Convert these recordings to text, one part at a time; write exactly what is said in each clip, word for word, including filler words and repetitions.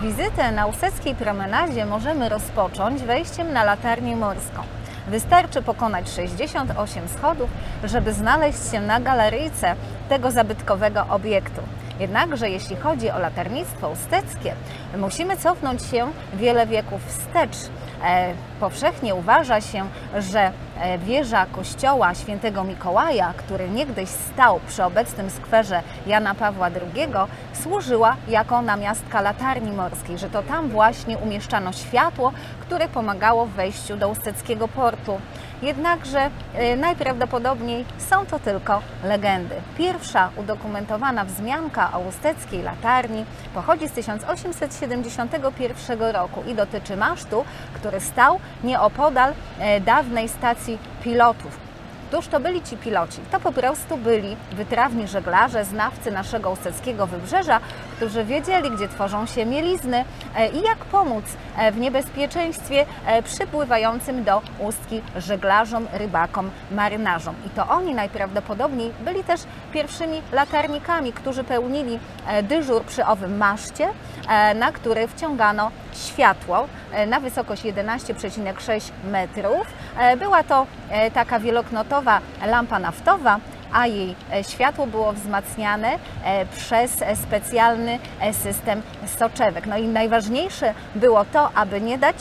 Wizytę na Usteckiej Promenadzie możemy rozpocząć wejściem na latarnię morską. Wystarczy pokonać sześćdziesiąt osiem schodów, żeby znaleźć się na galeryjce tego zabytkowego obiektu. Jednakże jeśli chodzi o latarnictwo usteckie, musimy cofnąć się wiele wieków wstecz. E, powszechnie uważa się, że wieża kościoła świętego Mikołaja, który niegdyś stał przy obecnym skwerze Jana Pawła drugiego, służyła jako namiastka latarni morskiej, że to tam właśnie umieszczano światło, które pomagało w wejściu do usteckiego portu. Jednakże e, najprawdopodobniej są to tylko legendy. Pierwsza udokumentowana wzmianka o usteckiej latarni pochodzi z tysiąc osiemset siedemdziesiątego pierwszego roku i dotyczy masztu, który stał nieopodal e, dawnej stacji pilotów. Któż to byli ci piloci? To po prostu byli wytrawni żeglarze, znawcy naszego usteckiego wybrzeża, którzy wiedzieli, gdzie tworzą się mielizny i jak pomóc w niebezpieczeństwie przypływającym do Ustki żeglarzom, rybakom, marynarzom. I to oni najprawdopodobniej byli też pierwszymi latarnikami, którzy pełnili dyżur przy owym maszcie, na który wciągano światło na wysokość jedenaście przecinek sześć metrów. Była to taka wieloknotowa lampa naftowa, a jej światło było wzmacniane przez specjalny system soczewek. No i najważniejsze było to, aby nie dać,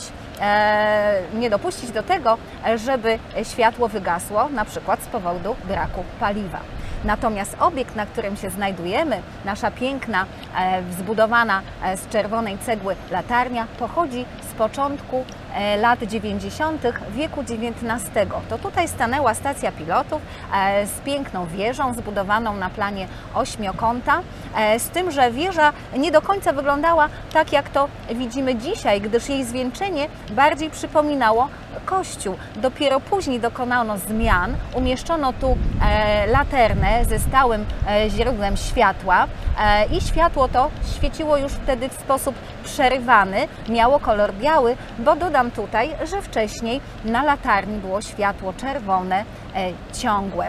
nie dopuścić do tego, żeby światło wygasło, na przykład z powodu braku paliwa. Natomiast obiekt, na którym się znajdujemy, nasza piękna, zbudowana z czerwonej cegły latarnia, pochodzi z początku lat dziewięćdziesiątych wieku dziewiętnastego. To tutaj stanęła stacja pilotów z piękną wieżą zbudowaną na planie ośmiokąta, z tym, że wieża nie do końca wyglądała tak, jak to widzimy dzisiaj, gdyż jej zwieńczenie bardziej przypominało kościół. Dopiero później dokonano zmian, umieszczono tu laternę ze stałym źródłem światła i światło to świeciło już wtedy w sposób przerywany, miało kolor biały, bo dodam tutaj, że wcześniej na latarni było światło czerwone, ciągłe.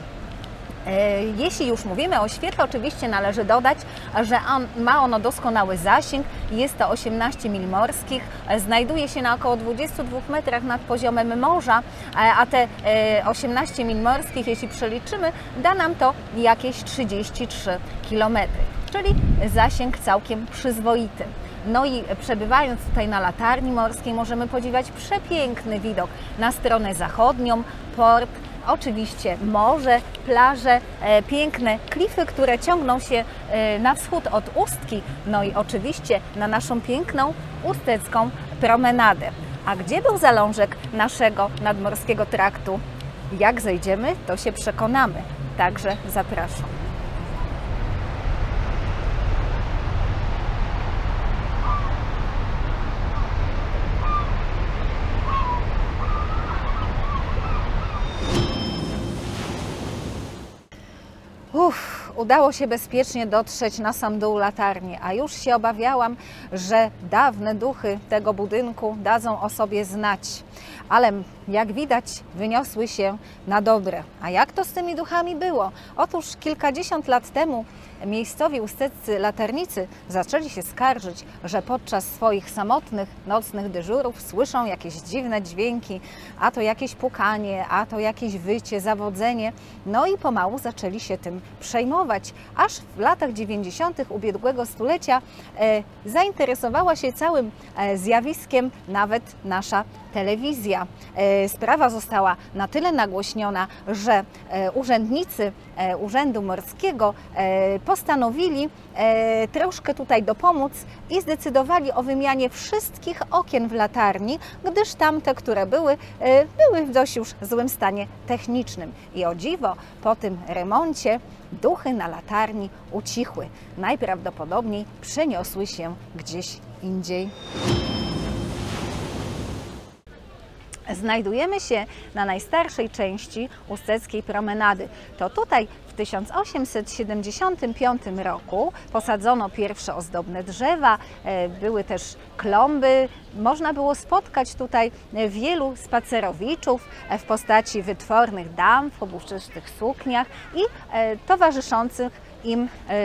Jeśli już mówimy o świetle, oczywiście należy dodać, że on, ma ono doskonały zasięg, jest to osiemnaście mil morskich, znajduje się na około dwudziestu dwóch metrach nad poziomem morza, a te osiemnaście mil morskich, jeśli przeliczymy, da nam to jakieś trzydzieści trzy kilometry, czyli zasięg całkiem przyzwoity. No i przebywając tutaj na latarni morskiej możemy podziwiać przepiękny widok na stronę zachodnią, port, oczywiście morze, plaże, e, piękne klify, które ciągną się e, na wschód od Ustki, no i oczywiście na naszą piękną ustecką promenadę. A gdzie był zalążek naszego nadmorskiego traktu? Jak zejdziemy, to się przekonamy. Także zapraszam. Uff, udało się bezpiecznie dotrzeć na sam dół latarni, a już się obawiałam, że dawne duchy tego budynku dadzą o sobie znać. Ale jak widać, wyniosły się na dobre. A jak to z tymi duchami było? Otóż kilkadziesiąt lat temu miejscowi usteccy latarnicy zaczęli się skarżyć, że podczas swoich samotnych nocnych dyżurów słyszą jakieś dziwne dźwięki, a to jakieś pukanie, a to jakieś wycie, zawodzenie. No i pomału zaczęli się tym przejmować, aż w latach dziewięćdziesiątych ubiegłego stulecia e, zainteresowała się całym e, zjawiskiem nawet nasza telewizja. E, sprawa została na tyle nagłośniona, że e, urzędnicy e, Urzędu Morskiego e, postanowili e, troszkę tutaj dopomóc i zdecydowali o wymianie wszystkich okien w latarni, gdyż tamte, które były, e, były w dość już złym stanie technicznym. I o dziwo, po tym remoncie duchy na latarni ucichły. Najprawdopodobniej przeniosły się gdzieś indziej. Znajdujemy się na najstarszej części usteckiej promenady. To tutaj w tysiąc osiemset siedemdziesiątym piątym roku posadzono pierwsze ozdobne drzewa, były też klomby. Można było spotkać tutaj wielu spacerowiczów w postaci wytwornych dam w obuszczystych sukniach i towarzyszących im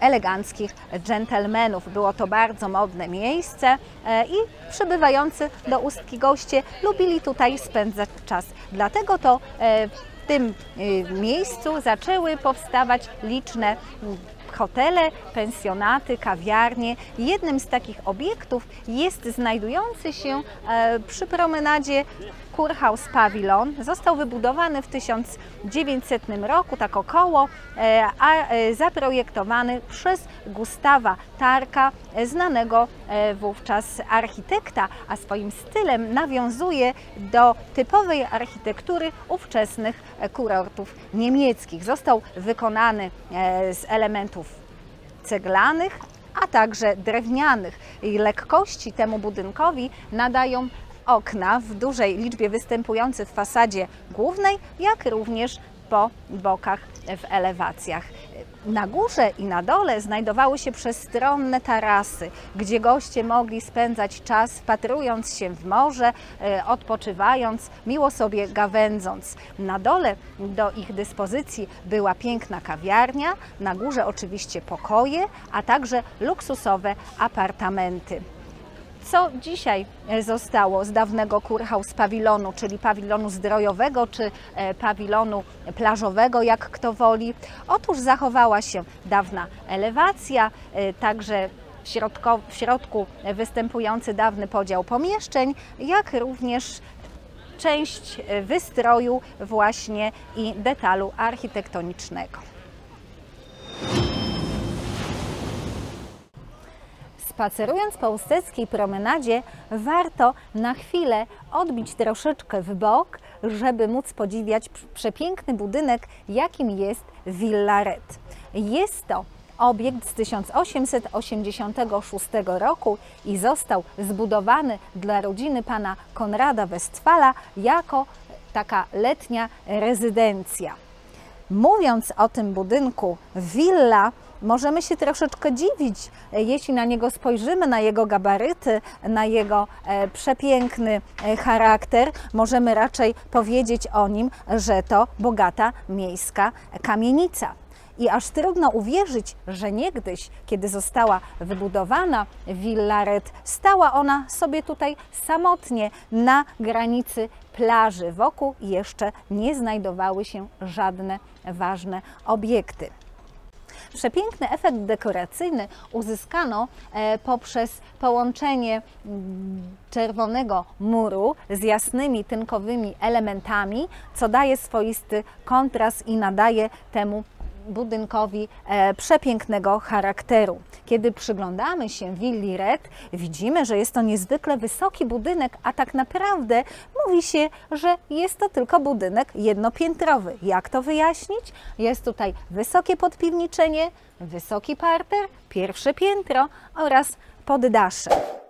eleganckich dżentelmenów. Było to bardzo modne miejsce i przybywający do Ustki goście lubili tutaj spędzać czas. Dlatego to w tym miejscu zaczęły powstawać liczne hotele, pensjonaty, kawiarnie. Jednym z takich obiektów jest znajdujący się przy promenadzie Kurhaus Pavillon. Został wybudowany w tysiąc dziewięćsetnym roku, tak około, a zaprojektowany przez Gustawa Tarka, znanego wówczas architekta, a swoim stylem nawiązuje do typowej architektury ówczesnych kurortów niemieckich. Został wykonany z elementów ceglanych, a także drewnianych. I lekkości temu budynkowi nadają okna w dużej liczbie występujące w fasadzie głównej, jak również po bokach w elewacjach. Na górze i na dole znajdowały się przestronne tarasy, gdzie goście mogli spędzać czas wpatrując się w morze, odpoczywając, miło sobie gawędząc. Na dole do ich dyspozycji była piękna kawiarnia, na górze oczywiście pokoje, a także luksusowe apartamenty. Co dzisiaj zostało z dawnego Kurhaus Pavillonu, czyli pawilonu zdrojowego, czy pawilonu plażowego, jak kto woli? Otóż zachowała się dawna elewacja, także w, środko, w środku występujący dawny podział pomieszczeń, jak również część wystroju właśnie i detalu architektonicznego. Spacerując po usteckiej promenadzie, warto na chwilę odbić troszeczkę w bok, żeby móc podziwiać przepiękny budynek, jakim jest Villa Red. Jest to obiekt z tysiąc osiemset osiemdziesiątego szóstego roku i został zbudowany dla rodziny pana Konrada Westfala jako taka letnia rezydencja. Mówiąc o tym budynku willa, możemy się troszeczkę dziwić, jeśli na niego spojrzymy, na jego gabaryty, na jego e, przepiękny e, charakter. Możemy raczej powiedzieć o nim, że to bogata miejska kamienica. I aż trudno uwierzyć, że niegdyś, kiedy została wybudowana Villa Red, stała ona sobie tutaj samotnie na granicy plaży. Wokół jeszcze nie znajdowały się żadne ważne obiekty. Przepiękny efekt dekoracyjny uzyskano poprzez połączenie czerwonego muru z jasnymi, tynkowymi elementami, co daje swoisty kontrast i nadaje temu budynkowi e, przepięknego charakteru. Kiedy przyglądamy się Willi Red, widzimy, że jest to niezwykle wysoki budynek, a tak naprawdę mówi się, że jest to tylko budynek jednopiętrowy. Jak to wyjaśnić? Jest tutaj wysokie podpiwniczenie, wysoki parter, pierwsze piętro oraz poddasze.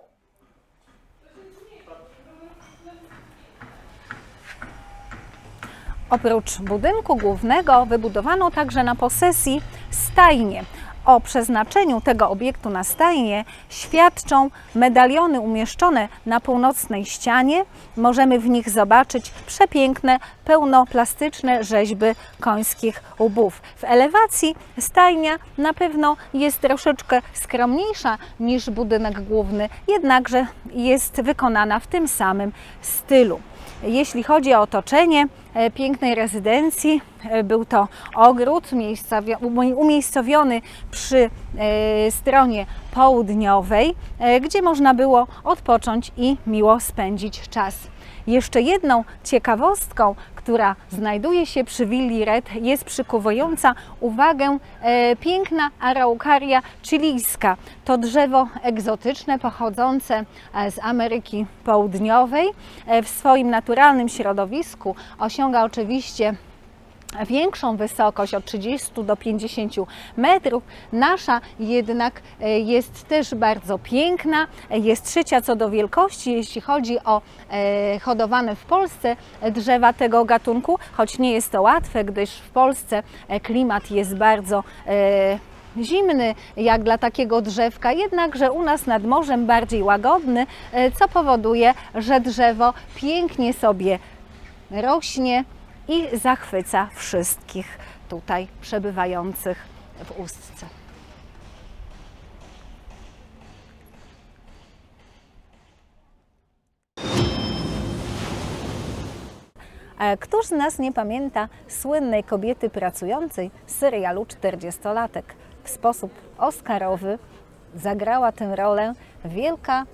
Oprócz budynku głównego wybudowano także na posesji stajnie. O przeznaczeniu tego obiektu na stajnie świadczą medaliony umieszczone na północnej ścianie. Możemy w nich zobaczyć przepiękne, pełnoplastyczne rzeźby końskich łbów. W elewacji stajnia na pewno jest troszeczkę skromniejsza niż budynek główny, jednakże jest wykonana w tym samym stylu. Jeśli chodzi o otoczenie pięknej rezydencji, był to ogród umiejscowiony przy stronie południowej, gdzie można było odpocząć i miło spędzić czas. Jeszcze jedną ciekawostką, która znajduje się przy Willi Red, jest przykuwająca uwagę e, piękna Araucaria chilijska. To drzewo egzotyczne pochodzące z Ameryki Południowej. E, w swoim naturalnym środowisku osiąga oczywiście większą wysokość od trzydziestu do pięćdziesięciu metrów. Nasza jednak jest też bardzo piękna, jest trzecia co do wielkości, jeśli chodzi o hodowane w Polsce drzewa tego gatunku, choć nie jest to łatwe, gdyż w Polsce klimat jest bardzo zimny jak dla takiego drzewka, jednże u nas nad morzem bardziej łagodny, co powoduje, że drzewo pięknie sobie rośnie i zachwyca wszystkich tutaj przebywających w Ustce. Któż z nas nie pamięta słynnej kobiety pracującej z serialu czterdziestolatek? W sposób oscarowy zagrała tę rolę wielka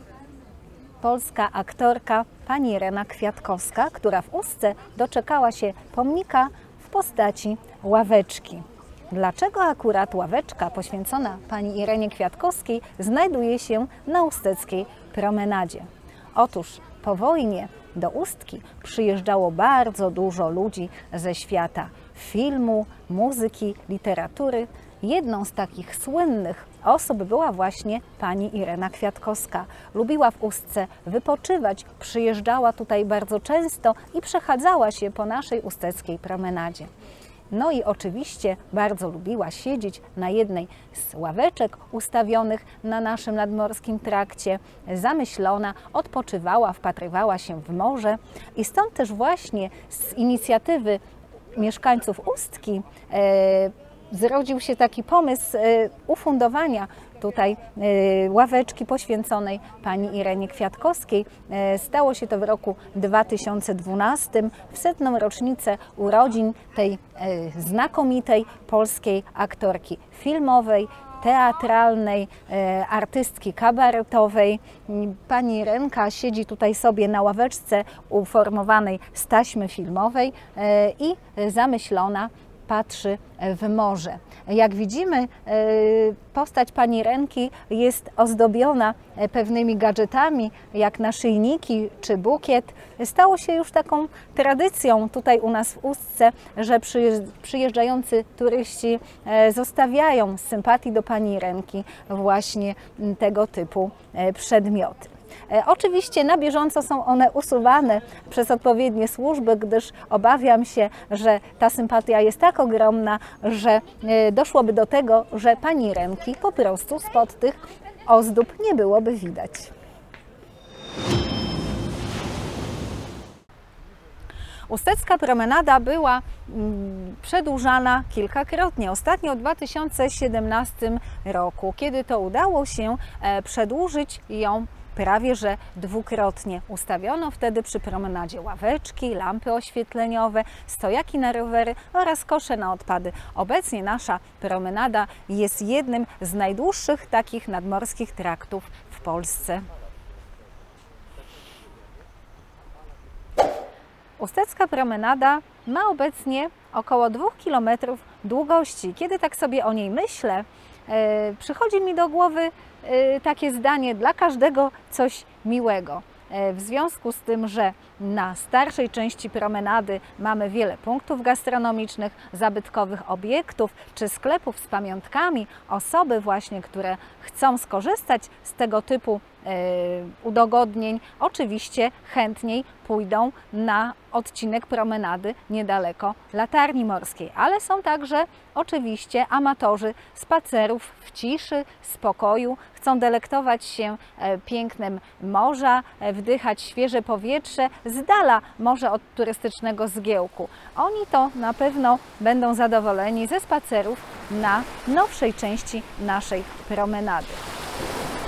polska aktorka pani Irena Kwiatkowska, która w Ustce doczekała się pomnika w postaci ławeczki. Dlaczego akurat ławeczka poświęcona pani Irenie Kwiatkowskiej znajduje się na usteckiej promenadzie? Otóż po wojnie do Ustki przyjeżdżało bardzo dużo ludzi ze świata filmu, muzyki, literatury. Jedną z takich słynnych osób była właśnie pani Irena Kwiatkowska. Lubiła w Ustce wypoczywać, przyjeżdżała tutaj bardzo często i przechadzała się po naszej usteckiej promenadzie. No i oczywiście bardzo lubiła siedzieć na jednej z ławeczek ustawionych na naszym nadmorskim trakcie. Zamyślona, odpoczywała, wpatrywała się w morze i stąd też właśnie z inicjatywy mieszkańców Ustki e, zrodził się taki pomysł e, ufundowania tutaj e, ławeczki poświęconej pani Irenie Kwiatkowskiej. E, stało się to w roku dwa tysiące dwunastym, w setną rocznicę urodzin tej e, znakomitej polskiej aktorki filmowej, teatralnej, e, artystki kabaretowej. Pani Irenka siedzi tutaj sobie na ławeczce uformowanej z taśmy filmowej e, i zamyślona patrzy w morze. Jak widzimy, postać pani Irenki jest ozdobiona pewnymi gadżetami, jak naszyjniki czy bukiet. Stało się już taką tradycją tutaj u nas w Ustce, że przyjeżdżający turyści zostawiają z sympatii do pani Irenki właśnie tego typu przedmioty. Oczywiście na bieżąco są one usuwane przez odpowiednie służby, gdyż obawiam się, że ta sympatia jest tak ogromna, że doszłoby do tego, że pani Irenki po prostu spod tych ozdób nie byłoby widać. Ustecka promenada była przedłużana kilkakrotnie. Ostatnio w dwa tysiące siedemnastym roku, kiedy to udało się przedłużyć ją prawie że dwukrotnie. Ustawiono wtedy przy promenadzie ławeczki, lampy oświetleniowe, stojaki na rowery oraz kosze na odpady. Obecnie nasza promenada jest jednym z najdłuższych takich nadmorskich traktów w Polsce. Ustecka promenada ma obecnie około dwóch kilometrów długości. Kiedy tak sobie o niej myślę, e, przychodzi mi do głowy e, takie zdanie: dla każdego coś miłego. E, w związku z tym, że na starszej części promenady mamy wiele punktów gastronomicznych, zabytkowych obiektów czy sklepów z pamiątkami, osoby właśnie, które chcą skorzystać z tego typu e, udogodnień, oczywiście chętniej pójdą na odcinek promenady niedaleko Latarni Morskiej. Ale są także oczywiście amatorzy spacerów w ciszy, spokoju, chcą delektować się e, pięknem morza, e, wdychać świeże powietrze z dala może od turystycznego zgiełku. Oni to na pewno będą zadowoleni ze spacerów na nowszej części naszej promenady.